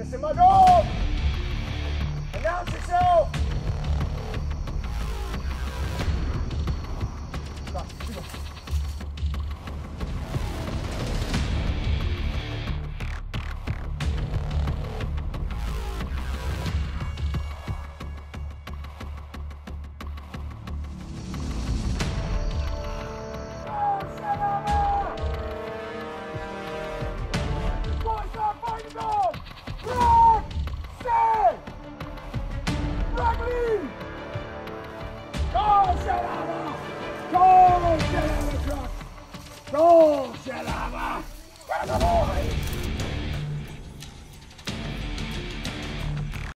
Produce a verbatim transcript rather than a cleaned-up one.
This is my dog! Announce yourself! Stop. Keep going. Go, Shalava! Go, Shalava!